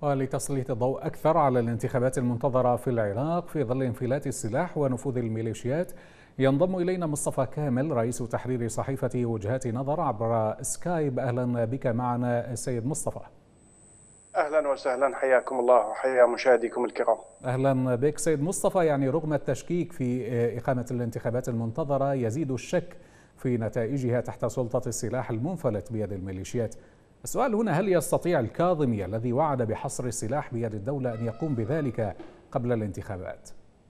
ولتسليط الضوء أكثر على الانتخابات المنتظرة في العراق في ظل انفلات السلاح ونفوذ الميليشيات، ينضم إلينا مصطفى كامل رئيس تحرير صحيفة وجهات نظر عبر سكايب. أهلا بك معنا السيد مصطفى. أهلا وسهلا، حياكم الله وحيا مشاهديكم الكرام. أهلا بك سيد مصطفى. رغم التشكيك في إقامة الانتخابات المنتظرة، يزيد الشك في نتائجها تحت سلطة السلاح المنفلت بيد الميليشيات. السؤال هنا: هل يستطيع الكاظمي الذي وعد بحصر السلاح بيد الدولة أن يقوم بذلك قبل الانتخابات؟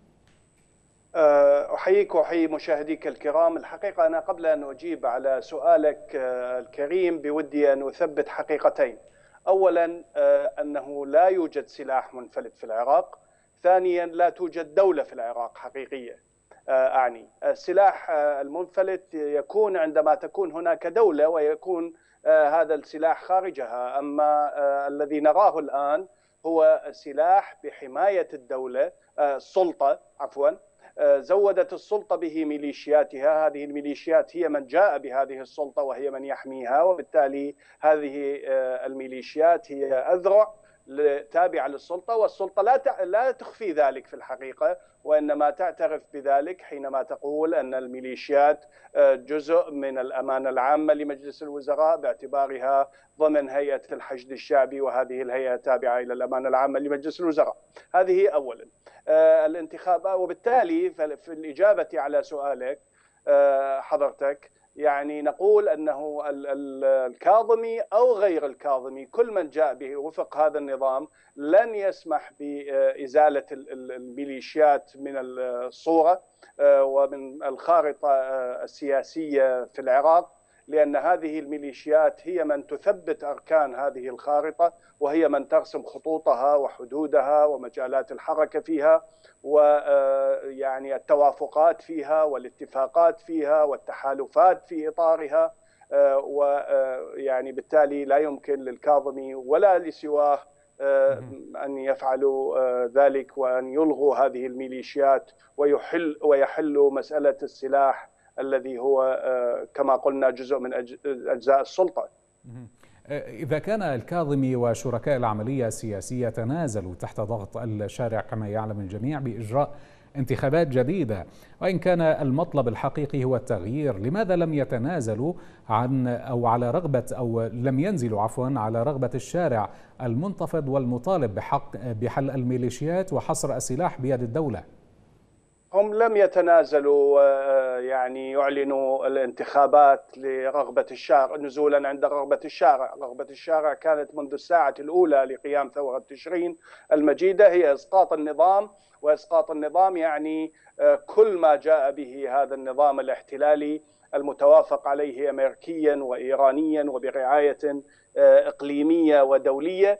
أحييك وأحيي مشاهديك الكرام. الحقيقة أنا قبل أن أجيب على سؤالك الكريم بودي أن أثبت حقيقتين. أولا أنه لا يوجد سلاح منفلت في العراق. ثانيا لا توجد دولة في العراق حقيقية. أعني السلاح المنفلت يكون عندما تكون هناك دولة ويكون هذا السلاح خارجها. أما الذي نراه الآن هو سلاح بحماية الدولة، السلطة عفوا، زودت السلطة به ميليشياتها. هذه الميليشيات هي من جاء بهذه السلطة وهي من يحميها، وبالتالي هذه الميليشيات هي أذرع تابعة للسلطة، والسلطة لا تخفي ذلك في الحقيقة، وإنما تعترف بذلك حينما تقول أن الميليشيات جزء من الأمانة العامة لمجلس الوزراء باعتبارها ضمن هيئة الحشد الشعبي، وهذه الهيئة تابعة إلى الأمانة العامة لمجلس الوزراء. هذه أولا الانتخابات. وبالتالي في الإجابة على سؤالك حضرتك، نقول أنه الكاظمي أو غير الكاظمي، كل من جاء به وفق هذا النظام لن يسمح بإزالة الميليشيات من الصورة ومن الخارطة السياسية في العراق، لأن هذه الميليشيات هي من تثبت أركان هذه الخارطة، وهي من ترسم خطوطها وحدودها ومجالات الحركة فيها، التوافقات فيها والاتفاقات فيها والتحالفات في إطارها. بالتالي لا يمكن للكاظمي ولا لسواه أن يفعلوا ذلك وأن يلغوا هذه الميليشيات ويحلوا مسألة السلاح الذي هو كما قلنا جزء من أجزاء السلطة. إذا كان الكاظمي وشركاء العملية السياسية تنازلوا تحت ضغط الشارع كما يعلم الجميع بإجراء انتخابات جديدة، وإن كان المطلب الحقيقي هو التغيير، لماذا لم يتنازلوا لم ينزلوا على رغبة الشارع المنتفض والمطالب بحل الميليشيات وحصر السلاح بيد الدولة؟ هم لم يتنازلوا يعلنوا الانتخابات لرغبة الشارع، نزولا عند رغبة الشارع. رغبة الشارع كانت منذ الساعة الأولى لقيام ثورة تشرين المجيدة هي إسقاط النظام، وإسقاط النظام كل ما جاء به هذا النظام الاحتلالي المتوافق عليه أمريكيا وإيرانيا وبرعاية إقليمية ودولية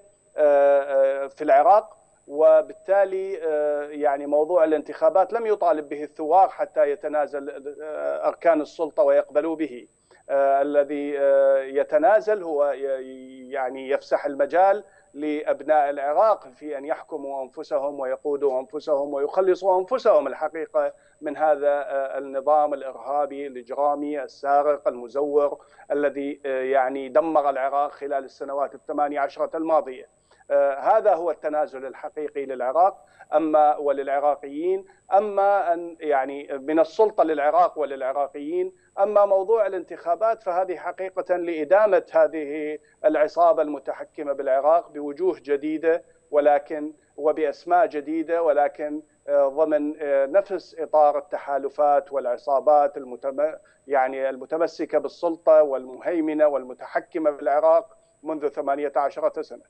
في العراق. وبالتالي موضوع الانتخابات لم يطالب به الثوار حتى يتنازل أركان السلطة ويقبلوا به. الذي يتنازل هو يفسح المجال لأبناء العراق في أن يحكموا أنفسهم ويقودوا أنفسهم ويخلصوا أنفسهم الحقيقة من هذا النظام الإرهابي الإجرامي السارق المزور الذي دمر العراق خلال السنوات 18 الماضية. هذا هو التنازل الحقيقي للعراق وللعراقيين، أما أن من السلطة للعراق وللعراقيين. أما موضوع الانتخابات فهذه حقيقة لإدامة هذه العصابة المتحكمة بالعراق بوجوه جديدة وبأسماء جديدة، ولكن ضمن نفس إطار التحالفات والعصابات المتمسكة بالسلطة والمهيمنة والمتحكمة بالعراق منذ 18 سنة.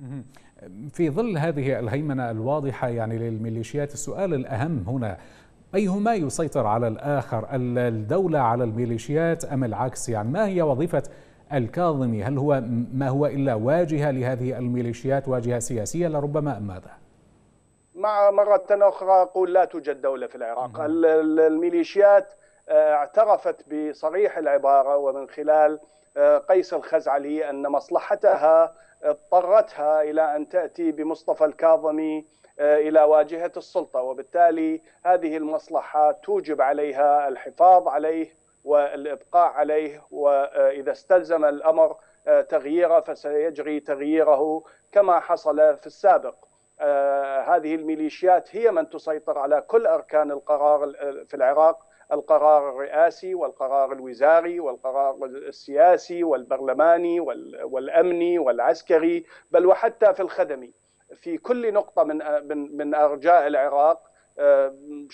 في ظل هذه الهيمنة الواضحة للميليشيات، السؤال الأهم هنا: أيهما يسيطر على الآخر، الدولة على الميليشيات أم العكس؟ ما هي وظيفة الكاظمي؟ هل هو ما هو إلا واجهة لهذه الميليشيات، واجهة سياسية لربما، أم ماذا؟ مع مرة أخرى أقول لا توجد دولة في العراق. الميليشيات اعترفت بصريح العبارة ومن خلال قيس الخزعلي أن مصلحتها اضطرتها إلى أن تأتي بمصطفى الكاظمي إلى واجهة السلطة، وبالتالي هذه المصلحة توجب عليها الحفاظ عليه والإبقاء عليه، وإذا استلزم الأمر تغييره فسيجري تغييره كما حصل في السابق. هذه الميليشيات هي من تسيطر على كل أركان القرار في العراق، القرار الرئاسي والقرار الوزاري والقرار السياسي والبرلماني والأمني والعسكري، بل وحتى في الخدمي في كل نقطة من أرجاء العراق، من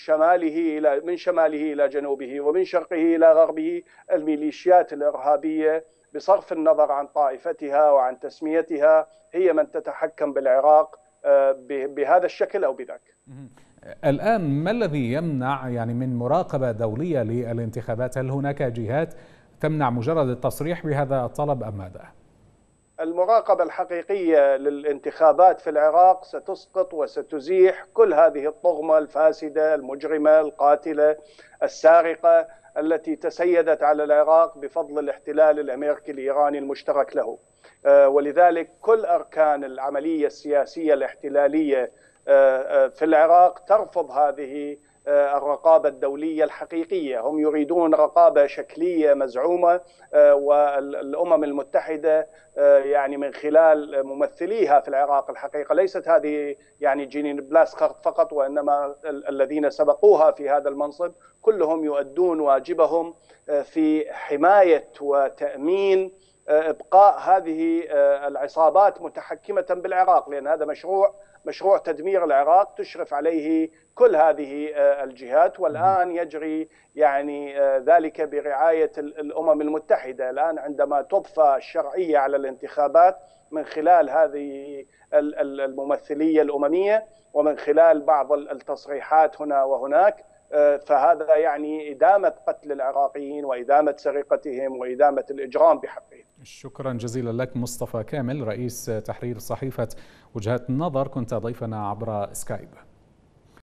شماله إلى جنوبه ومن شرقه إلى غربه. الميليشيات الإرهابية بصرف النظر عن طائفتها وعن تسميتها هي من تتحكم بالعراق بهذا الشكل أو بذاك. الآن ما الذي يمنع من مراقبة دولية للانتخابات؟ هل هناك جهات تمنع مجرد التصريح بهذا الطلب أم ماذا؟ المراقبة الحقيقية للانتخابات في العراق ستسقط وستزيح كل هذه الطغمة الفاسدة المجرمة القاتلة السارقة التي تسيدت على العراق بفضل الاحتلال الأمريكي الإيراني المشترك له. ولذلك كل أركان العملية السياسية الاحتلالية في العراق ترفض هذه الرقابة الدولية الحقيقية. هم يريدون رقابة شكلية مزعومة، والأمم المتحدة من خلال ممثليها في العراق الحقيقة ليست هذه جيني بلاسكارت فقط، وإنما الذين سبقوها في هذا المنصب كلهم يؤدون واجبهم في حماية وتأمين إبقاء هذه العصابات متحكمة بالعراق، لأن هذا مشروع تدمير العراق تشرف عليه كل هذه الجهات، والآن يجري ذلك برعاية الأمم المتحدة. الآن عندما تضفى الشرعية على الانتخابات من خلال هذه الممثلية الأممية ومن خلال بعض التصريحات هنا وهناك، فهذا إدامة قتل العراقيين وإدامة سرقتهم وإدامة الإجرام بحقهم. شكرا جزيلا لك مصطفى كامل، رئيس تحرير صحيفة وجهات النظر، كنت ضيفنا عبر سكايب.